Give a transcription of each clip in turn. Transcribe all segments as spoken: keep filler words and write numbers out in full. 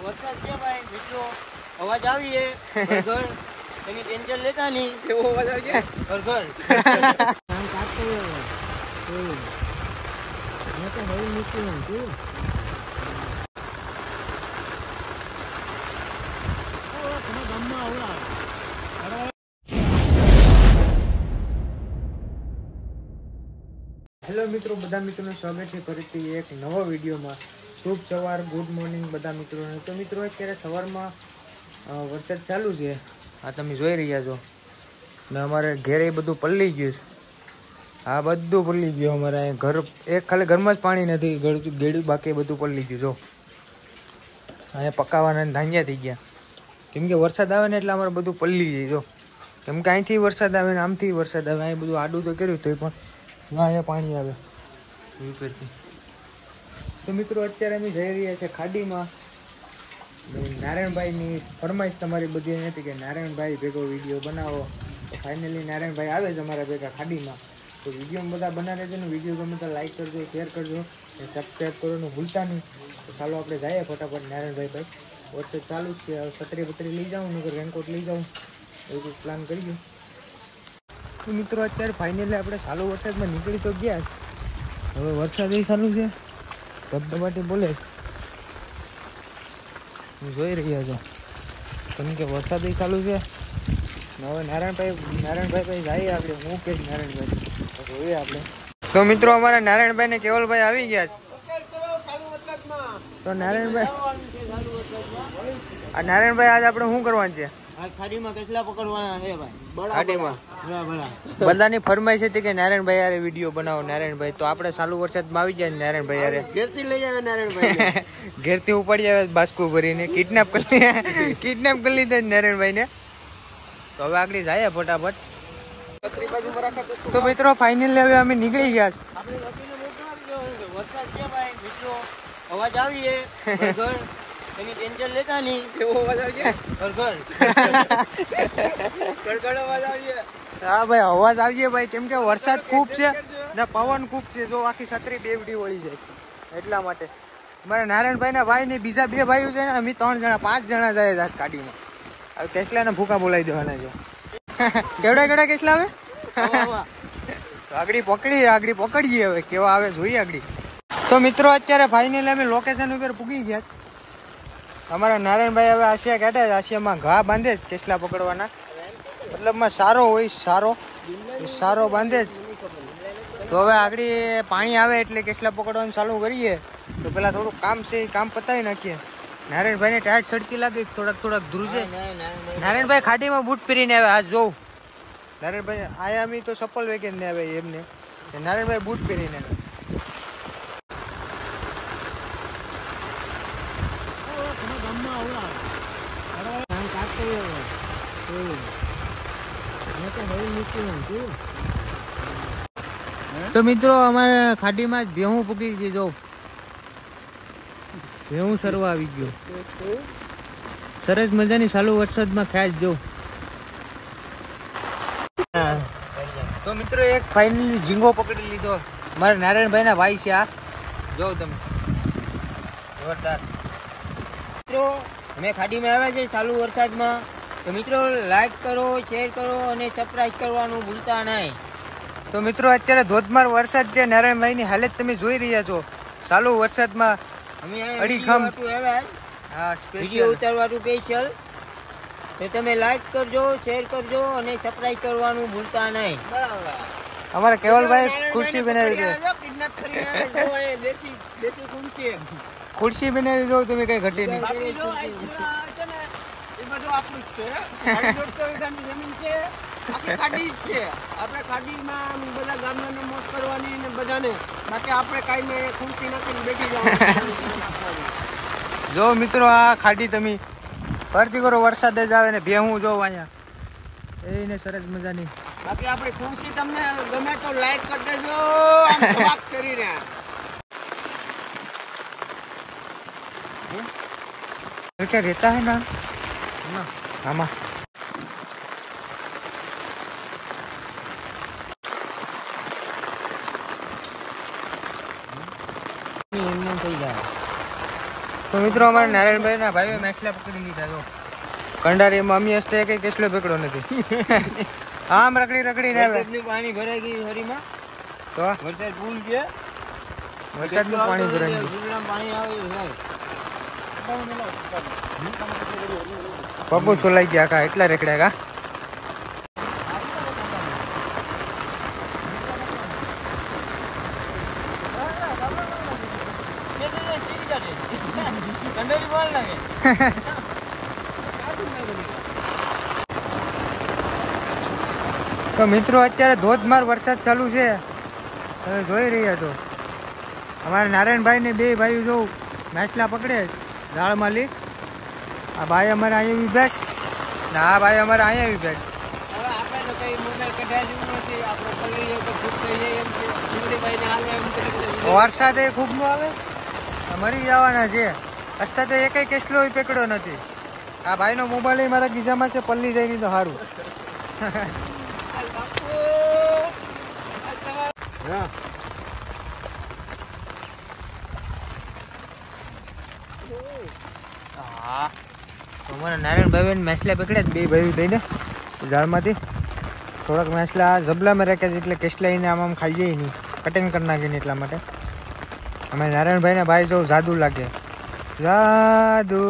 વરસાદ છે ભાઈ મિત્રો, અવાજ આવીએ ઘર એની ટેન્શન લેતા નહીં, કેવો અવાજ આવશે ઘર ઘર કામ કાઢતો હોય મેં તો હવે નીકળ્યું છું. હેલો મિત્રો, બધા મિત્રોનું સ્વાગત છે ફરીથી એક નવા વિડીયોમાં. શુભ સવાર, ગુડ મોર્નિંગ બધા મિત્રોને. તો મિત્રો અત્યારે સવારમાં વરસાદ ચાલુ છે, આ તમે જોઈ રહ્યા છો ને. અમારે ઘેરે બધું પલળી ગયું છે, આ બધું પલળી ગયું અમારે. ઘર એક ખાલી ઘરમાં જ પાણી નથી, ગેડું બાકી બધું પલળી ગયું. જો અહીંયા પકાવાના ધાન્યા થઈ ગયા, કેમ કે વરસાદ આવે ને એટલે અમારે બધું પલળી જાય. જો કેમ કે અહીંથી વરસાદ આવે ને આમથી વરસાદ આવે, અહીં બધું આડું તો કર્યું તો પણ ના અહીંયા પાણી આવે ઉપરથી. તો મિત્રો અત્યારે અમે જઈ રહ્યા છીએ ખાડીમાં. નારાયણભાઈની ફરમાઈશ તમારી બધી હતી કે નારાયણભાઈ ભેગો વિડીયો બનાવો, તો ફાઇનલી નારાયણભાઈ આવે છે અમારા ભેગા ખાડીમાં. તો વિડીયો બધા બનાવે છે ને, વિડીયો ગમે તો લાઈક કરજો, શેર કરજો અને સબસ્ક્રાઈબ કરવાનું ભૂલતા નહીં. તો ચાલો આપણે જઈએ ફટાફટ નારાયણભાઈ ભાઈ. વરસાદ ચાલુ જ છે, હવે છત્રી પત્રી લઈ જાઉં નકર રેનકોટ લઈ જાઉં, એવું કંઈક પ્લાન કરીએ. તો મિત્રો અત્યારે ફાઇનલી આપણે ચાલુ વરસાદમાં નીકળી તો ગયા. હવે વરસાદ એ ચાલુ છે, ધબધબાટી બોલે જોઈ રહ્યા છો, કેમ કે વરસાદ એ ચાલુ છે. હવે નારાયણભાઈ નારાયણભાઈ ભાઈ જઈએ આપણે. હું કે નારાયણભાઈ જોઈએ આપણે. તો મિત્રો અમારા નારાયણભાઈ ને કેવલભાઈ આવી ગયા છે. તો નારાયણભાઈ આ નારાયણભાઈ આજે આપણે શું કરવાનું છે? ખાડીમાં કેટલા પકડવાના છે ભાઈ? ખાડીમાં બધાની ફરમાઈશ હતી કે નારાયણભાઈ યાર વિડીયો બનાવો નારાયણભાઈ. તો આપણે ચાલુ વરસાદમાં આવી જાય નારાયણભાઈ યાર. ઘેરથી લઈ આવે નારાયણભાઈ, ઘેરથી ઉપાડી આવે બાસ્કુ ભરીને. કિડનેપ કરી કિડનેપ કરી લીધા નારાયણભાઈ ને. તો હવે આગળ જાય ફટાફટ. તો મિત્રો ફાઇનલી હવે અમે નીકળી ગયા છે. વરસાદ છે ભાઈ મિત્રો, અવાજ આવીએ ઘર એની ટેન્શન લેતા નહીં, કેવો અવાજ આવશે ઘર ઘર ગડગડ અવાજ આવશે. હા ભાઈ અવાજ આવશે ભાઈ, કેમ કે વરસાદ ખૂબ છે ને પવન ખૂબ છે. જો આખી છત્રી બેવડી વળી જાય એટલા માટે. મારા નારાયણભાઈ ના ભાઈ ને બીજા બે ભાઈઓ છે ને, અમે ત્રણ જણા પાંચ જણા જાય છે ગાડીમાં. હવે કેસલા ને ભૂકા બોલાવી દેવાના છે. કેવડા કેવડા કેસલા આવે આગળ પકડી આગળ પકડીએ હવે કેવા આવે જોઈએ આગળ. તો મિત્રો અત્યારે ફાઇનલી અમે લોકેશન ઉપર પૂગી ગયા. અમારા નારાયણભાઈ હવે આશિયા કાઢે છે, આશિયામાં ઘા બાંધે છે કેસલા પકડવાના. મતલબમાં સારો હોય, સારો સારો બાંધે છે. તો હવે આગળ પાણી આવે એટલે કેસલા પકડવાનું ચાલુ કરીએ. તો પેલા થોડુંક કામ છે એ કામ પતાવી નાખીએ. નારાયણભાઈ ને ટાઈટ સડકી લાગે, થોડાક થોડાક ધ્રુજે. નારાયણભાઈ ખાડીમાં બૂટ પહેરીને આવે. આ જોઉં નારાયણભાઈ આયા અમે તો ચપ્પલ વેકેન ને આવે એમને, નારાયણભાઈ બૂટ પહેરીને આવે. તો મિત્રો અમારે ખાડીમાં જ ભેહું પૂકી ગઈ. જો ભેહું સરવા આવી ગયો, સરસ મજાની ચાલુ વરસાદમાં ખાસ જો. તો મિત્રો એક ફાઇનલી ઝીંગો પકડી લીધો. મારા નારાયણભાઈ ના ભાઈ છે આ, જો તમે જોરદાર. મિત્રો અમે ખાડીમાં આવ્યા છે ચાલુ વરસાદમાં. તો મિત્રો લાઈક કરો, શેર કરો અને સબસ્ક્રાઇબ કરવાનું ભૂલતા નહીં. તો મિત્રો અત્યારે ધોધમાર વરસાદ છે. નારાયણભાઈ ની હાલત તમે જોઈ રહ્યા છો ચાલુ વરસાદમાં. અમે અડીખમ આવ્યા હા વિડીયો સ્પેશિયલ ઉતારવાનું સ્પેશિયલ. તો તમે લાઈક કરજો, શેર કરજો અને સબસ્ક્રાઇબ કરવાનું ભૂલતા નહીં. અમારા કેવલભાઈ ખુરશી બનાવી છે. ખુરશી બનાવી જો તમે કઈ ઘટી નહીં. આપણે ખાડીમાં બધા ગામડાને મોજ કરવાની ને બધાને, બાકી આપણે કાંઈ ખુરશી નાખીને બેઠી જવાનું. જો મિત્રો આ ખાડી તમે ફરતી કરો, વરસાદ જ આવે ને ભેહું જોવ અહીંયા એને સરસ મજાની. બાકી આપણી ખુરશી તમને ગમે તો લાઈક કરી દેજો. વાત કરીને क्या रहता है ना आमा તો મિત્રો અમારા નારાયણભાઈ ના ભાઈઓ મેસલા પકડી લીધા જો કંડારીમાં અમી હસ્તે કઈ કેસલો પકડો નથી આમ રખડી રખડી ને વરસાદનું પાણી ભરાઈ ગયું હરીમાં તો વરસાદ ફૂલ છે વરસાદનું પાણી ભરાઈ ગયું ગુજરામ પાણી આવે છે પગું સોલાઈ ગયા કા એટલા રેખડ્યા કા કંડોરી બોલ લાગે તો મિત્રો અત્યારે ધોધમાર વરસાદ ચાલુ છે તમે જોઈ રહ્યા છો અમારા નારાયણભાઈ ને બે ભાઈઓ જો મેસલા પકડે ઝાડમાં લી આ ભાઈ અમારે અહીંયા બી બેસ ને આ ભાઈ અમારે અહીંયા બી બેસ હવે આપણે તો કઈ મોબાઈલ કઢાય જેવું નથી આપણે પલળીએ તો ખૂબ થઈ જાય એમ છે ડુંગળીભાઈને હાલે એમ છે વરસાદ એ ખૂબ નો આવે મરી જવાના છે હસતા તો એકય કેસલો પકડ્યો નથી આ ભાઈનો મોબાઈલ મારા ગીજામાં છે પલ્લી જાય નહીં તો સારું હા અમારા નારાયણભાઈ મેસલા પકડ્યા બે ભાઈ થઈને ઝાડમાંથી થોડાક મેસલા જબલામાં રાખ્યા છે એટલે કેસલા એને આમ આમ ખાઈ જાય નહીં કટિંગ કરી નાખીને એટલા માટે અમે નારાયણભાઈ ના ભાઈ જો જાદુ લાગે જાદુ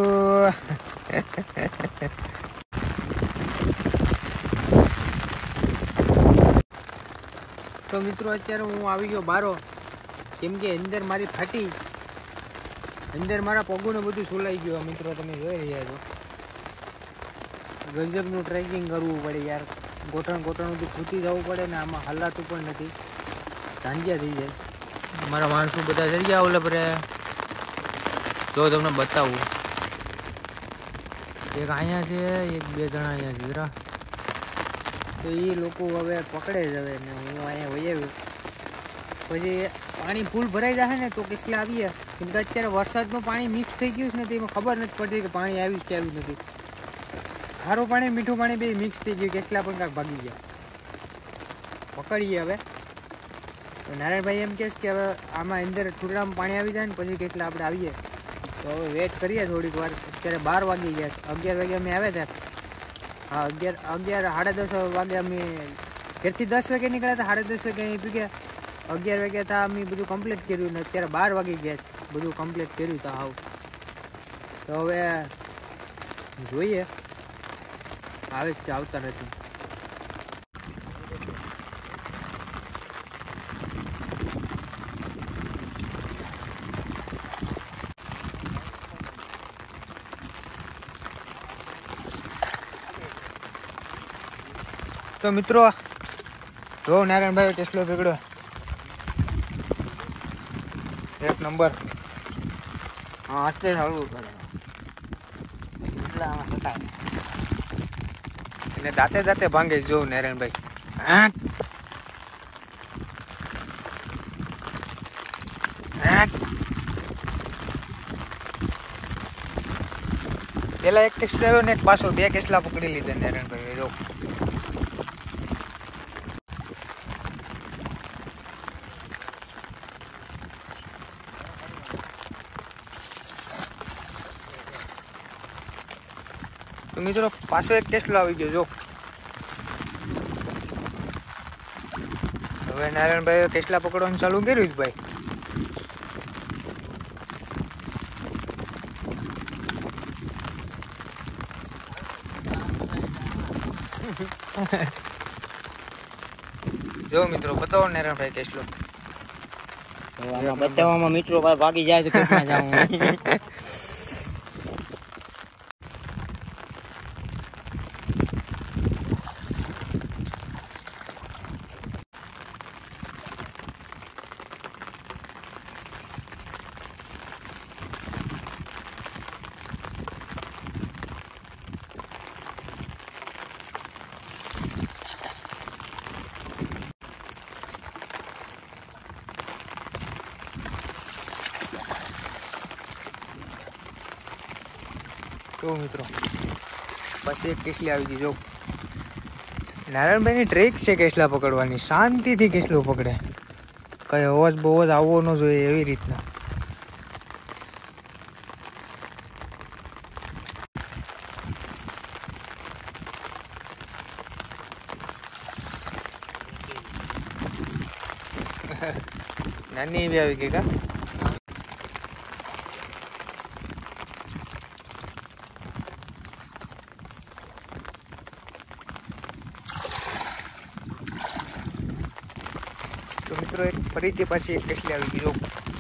તો મિત્રો અત્યારે હું આવી ગયો બારો કેમ કે અંદર મારી ફાટી અંદર મારા પગુને બધું સોલાઈ ગયું મિત્રો તમે જોઈ રહ્યા છો ગજબનું ટ્રેકિંગ કરવું પડે યાર ગોઠણ ગોઠણ બધું ખૂટી જવું પડે ને આમાં હલાતું પણ નથી ધાંડિયા થઈ જાય મારા માણસો બધા થઈ ગયા ઓલે પર જો તમને બતાવું એક અહીંયા છે એક બે જણા અહીંયા છે જરા તો એ લોકો હવે પકડે જ હવે ને હું અહીંયા વહી આવ્યો પછી પાણી ફૂલ ભરાઈ જશે ને તો કેસલા આવીએ કેમ કે અત્યારે વરસાદનું પાણી મિક્સ થઈ ગયું છે ને તેમાં ખબર નથી પડતી કે પાણી આવ્યું કે આવ્યું નથી ખારું પાણી મીઠું પાણી બે મિક્સ થઈ ગયું કેસલા પણ કાંક ભાગી ગયા પકડીએ હવે તો નારાયણભાઈ એમ કહેશ કે હવે આમાં અંદર ઠુકડામાં પાણી આવી જાય ને પછી કેટલા આપણે આવીએ તો હવે વેટ કરીએ થોડીક વાર અત્યારે બાર વાગી ગયા અગિયાર વાગે અમે આવ્યા હતા હા અગિયાર અગિયાર સાડા દસ વાગે અમે ઘેરથી દસ વાગે નીકળ્યા હતા સાડા દસ વાગે અહીં પૂગ્યા અગિયાર વાગ્યા હતા અમે બધું કમ્પ્લીટ કર્યું ને અત્યારે બાર વાગી ગયા બધું કમ્પ્લીટ કર્યું તો આવ તો હવે જોઈએ આવે છે કે આવતા નથી તો મિત્રો જો નારાયણભાઈ કેસલો પકડ્યો એક નંબર હા અત્યારે હળવું કરે એટલે આમાં શકાય એને દાંતે દાંતે ભાંગે જોઉં નારાયણભાઈ પેલા એક કેસલો આવ્યો ને એક પાછો બે કેસલા પકડી લીધા નારાયણભાઈ જો તો મિત્રો પાછો એક કેસલો આવી ગયો જો હવે નારાયણભાઈ કેસલા પકડવાનું ચાલુ કર્યું ભાઈ જો મિત્રો બતાવો નારાયણભાઈ કેસલો બતાવવામાં મિત્રો ભાગી જાય તો કેટલા જાઉં તો મિત્રો પછી એક કેસલી આવી ગઈ જો નારાયણભાઈની ટ્રેક છે કેસલા પકડવાની શાંતિથી કેસલો પકડે કઈ અવાજ બહુ જ આવવો ન જોઈએ એવી રીતના નાની એવી આવી ગઈ કા તો મિત્રો એક ફરીથી પાછી એક કેસલી આવી ગઈ જો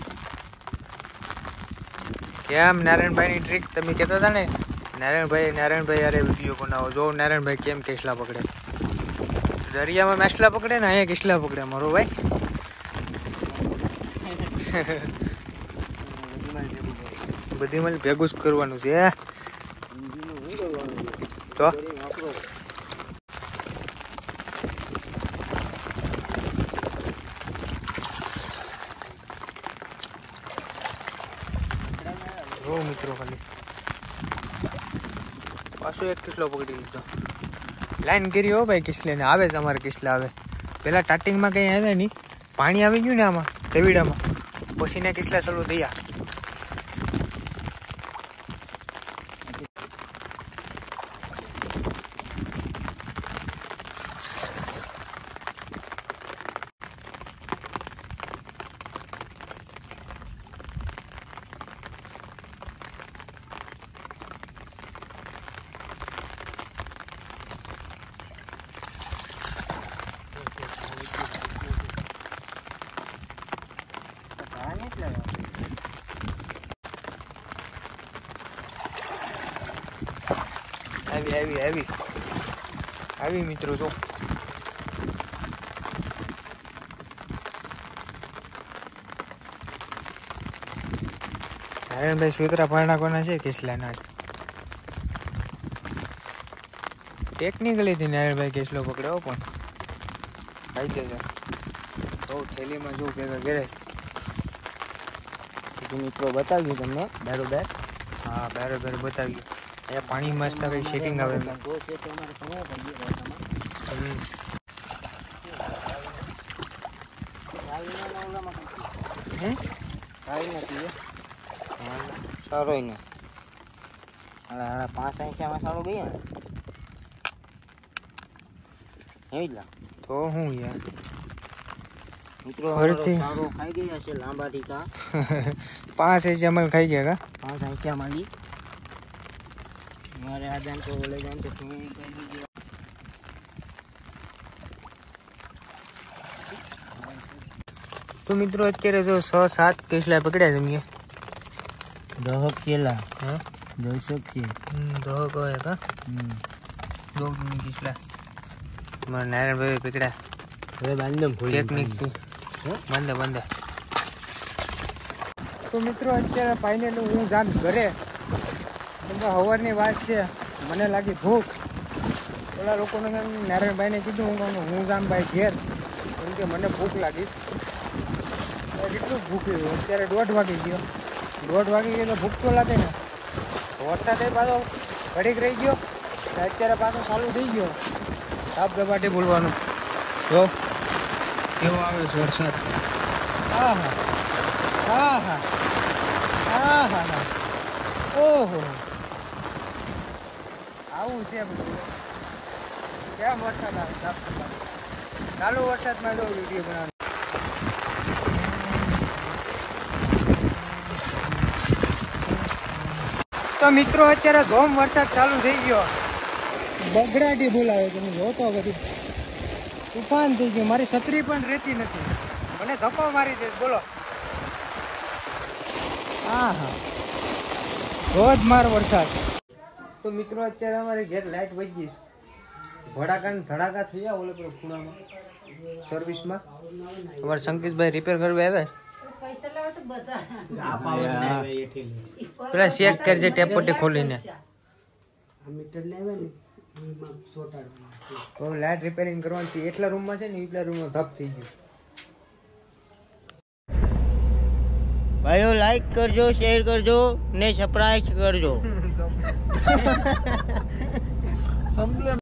કેમ નારાયણભાઈની ટ્રીક તમે કહેતા હતા ને નારાયણભાઈ નારાયણભાઈ યારે વિડીયો બનાવો જો નારાયણભાઈ કેમ કેસલા પકડે દરિયામાં મેસલા પકડે ને અહીંયા કેસલા પકડે મારો ભાઈ બધી માં ભેગું જ કરવાનું છે તો જો મિત્રો ખાલી પાછો એક કિસ્લો પકડી લીધો લાઈન કરી હો ભાઈ કિસલે ને આવે તમારે કિસલા આવે પેલા સ્ટાર્ટિંગમાં કઈ આવે નહીં પાણી આવી ગયું ને આમાં તેવીડામાં પછી ને કિસલા ચાલુ થયા આવી આવી આવી આવી મિત્રો જો નારાયણભાઈ સુતરા પારણા કોના છે કેસલાના ટેકનિકલી થી નારાયણભાઈ કેસલો પકડ્યો પણ ખાઈ દેજો બહુ થેલીમાં જો ભેગા ઘરે મિત્રો બતાવ્યું તમને બરોબર હા બરોબર બતાવ્યું અહીંયા પાણી મસ્ત કઈ સેટિંગ આવે સારો ને પાંચ સંખ્યામાં સારું ગઈ ને એવી જ તો હું યાર મિત્રો સારો ખાઈ ગયા છે લાંબા ટીકા પાંચ એજ અમલ ખાઈ ગયા કા પાંચ સંખ્યામાં લી મારે આ જાન તો લઈ જાન તો શું કરી દીધી તો મિત્રો અત્યારે જો છ સાત કેસલા પકડ્યા છે મેં દહક છેલા હા દશક છે દહક હોય કા દો કેસલા મારા નારાયણભાઈ પકડ્યા હવે બાંધમ ટેકનિક થી બંધ બંધ તો મિત્રો અત્યારે ફાઇનલી હું જામ ઘરે સવારની વાત છે મને લાગી ભૂખ ઓલા લોકોને નારાયણભાઈને કીધું હું હું જામ ભાઈ ઘેર કેમ કે મને ભૂખ લાગી કેટલું ભૂખ્યું અત્યારે દોઢ વાગી ગયો દોઢ વાગી ગયો તો ભૂખ તો લાગે ને વરસાદ એ પાછો ઘડીક રહી ગયો અત્યારે પાછો ચાલુ થઈ ગયો સાપ ગબાટી બોલવાનું જો કેવો આવે છે વરસાદ હા હા હા હા હા હા હા ઓહો આવું છે બધું કેમ વરસાદ આવે સાપ ગબાટી ચાલુ વરસાદમાં જો વિડીયો બનાવવાનો તો મિત્રો અત્યારે ધોમ વરસાદ ચાલુ થઈ ગયો બગડાટી બોલાવે તમે જોતો બધી તુફાન થઈ ગયું મારી છત્રી પણ રહેતી નથી મને ધક્કો મારી દે બોલો હા હા ધોધમાર વરસાદ તો મિત્રો અત્યારે અમારે ઘેર લાઈટ વહી ગઈ ભડાકા ને ધડાકા થઈ જાય ઓલે પેલો ખૂણામાં સર્વિસમાં અમારે સંકેશભાઈ રિપેર કરવા આવ્યા પેલા ચેક કરજે ટેપ પટ્ટી ખોલીને તો લાઈટ રિપેરિંગ કરવાની છે એટલા રૂમમાં છે ને એટલા રૂમમાં ધપ થઈ ગયું ભાઈઓ લાઈક કરજો શેર કરજો ને સબસ્ક્રાઇબ કરજો કમ્પ્લેન